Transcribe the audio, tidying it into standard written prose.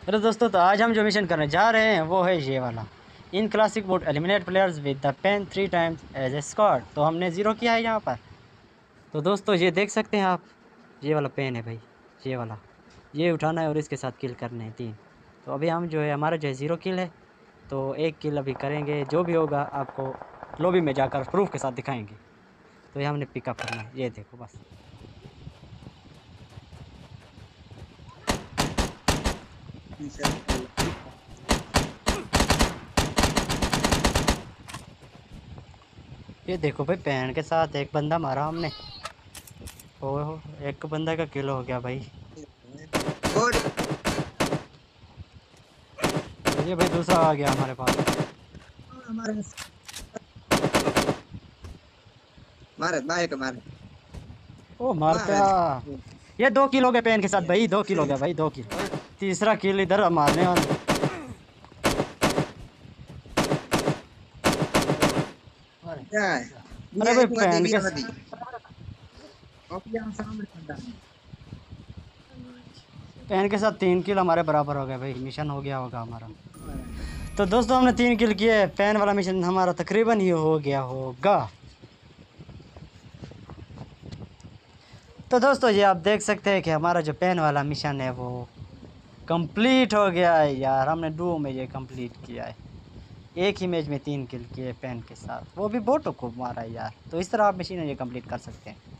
अरे दोस्तों, तो आज हम जो मिशन करने जा रहे हैं वो है ये वाला। In classic mode eliminate players with the pan 3 times as a squad. तो हमने ज़ीरो किया है यहाँ पर। तो दोस्तों ये देख सकते हैं आप, ये वाला पेन है भाई, ये वाला। ये उठाना है और इसके साथ किल करने हैं 3। तो अभी हम जो है, हमारा जो है 0 किल है। तो 1 किल अभी करेंगे, जो भी होगा आपको लॉबी में जाकर प्रूफ के साथ दिखाएंगे। तो ये हमने पिकअप करना है, ये देखो बस। ये देखो भाई, पेन के साथ एक बंदा मारा हमने। ओहो, एक बंदा का किल हो गया भाई। ये भाई दूसरा आ गया हमारे पास। ओ मारता। ये 2 किल हो गए पेन के साथ भाई, 2 किल हो गया भाई, 2 किल। तीसरा किल इधर मारने वाला। अरे भाई पेन के साथ 3 किल हमारे बराबर हो गए भाई, मिशन हो गया होगा हमारा। तो दोस्तों हमने 3 किल किए, पेन वाला मिशन हमारा तकरीबन ही हो गया होगा। तो दोस्तों ये आप देख सकते हैं कि हमारा जो पेन वाला मिशन है वो कंप्लीट हो गया है यार। हमने डुओ में ये कंप्लीट किया है। एक ही मैच में 3 किल किए पेन के साथ, वो भी बोटो को मारा है यार। तो इस तरह आप मशीन ये कंप्लीट कर सकते हैं।